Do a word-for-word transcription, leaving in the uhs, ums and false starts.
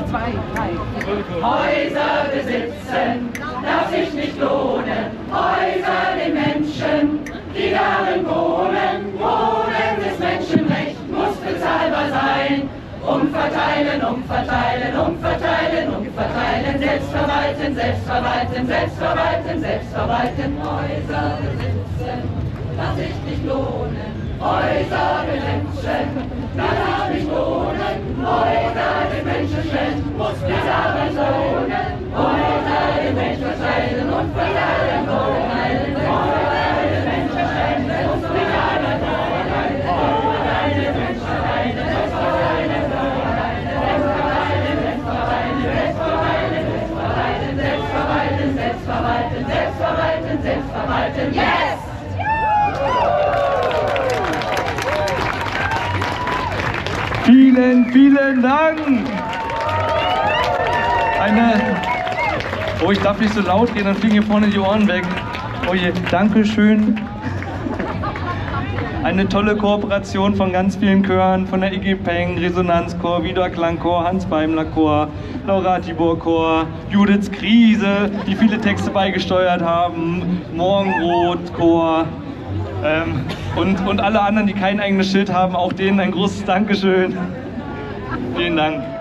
zwei, drei, vier. Häuser besitzen darf sich nicht lohnen, Häuser den Menschen, die darin wohnen. Wohnen ist Menschenrecht, muss bezahlbar sein. Umverteilen, umverteilen, umverteilen, umverteilen, selbst verwalten, selbst verwalten, selbst verwalten, selbst verwalten. Häuser besitzen darf sich nicht lohnen, Häuser den Menschen, die darf nicht lohnen. Häuser den Menschen, muss bezahlbar sein. Häuser den Menschen verteilen und verteilen, verteilen, Häuser den Menschen, muss bezahlbar sein. Häuser den Menschen verteilen, selbst verteilen, Selbstverwalten, Selbstverwalten, Selbstverwalten, Selbstverwalten, yes! Vielen, vielen Dank! Eine... Oh, ich darf nicht so laut reden, dann fliegen hier vorne die Ohren weg. Oh je, Dankeschön. Eine tolle Kooperation von ganz vielen Chören, von der I G Peng, Resonanzchor, Wieder Klangchor, Hans Beimler Chor, Laura Tibor Chor, Judiths Krise, die viele Texte beigesteuert haben, Morgenrot Chor ähm, und, und alle anderen, die kein eigenes Schild haben, auch denen ein großes Dankeschön. Vielen Dank.